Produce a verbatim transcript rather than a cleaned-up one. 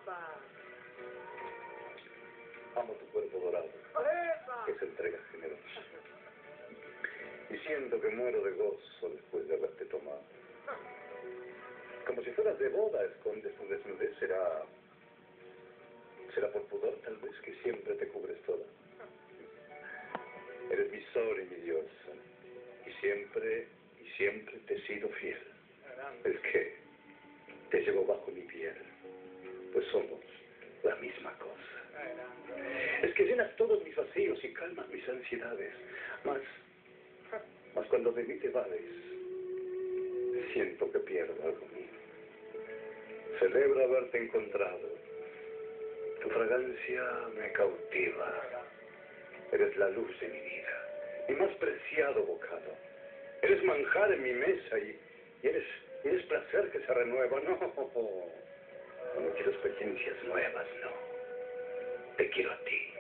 ¡Opa! Amo tu cuerpo dorado, ¡Epa! que se entrega generosa. Y siento que muero de gozo después de haberte tomado. Como si fueras de boda, escondes tu desnudez. Será... Será por pudor, tal vez, que siempre te cubres toda. Eres mi sol y mi diosa. Y siempre, y siempre te he sido fiel. Es que te llevo bajo mi piel. Pues somos la misma cosa. Es que llenas todos mis vacíos y calmas mis ansiedades. Más, más cuando de mí te vales, siento que pierdo algo mío. Celebro haberte encontrado. Tu fragancia me cautiva. Eres la luz de mi vida, mi más preciado bocado. Eres manjar en mi mesa y, y eres, y eres placer que se renueva. No, no quiero experiencias nuevas, no. Te quiero a ti.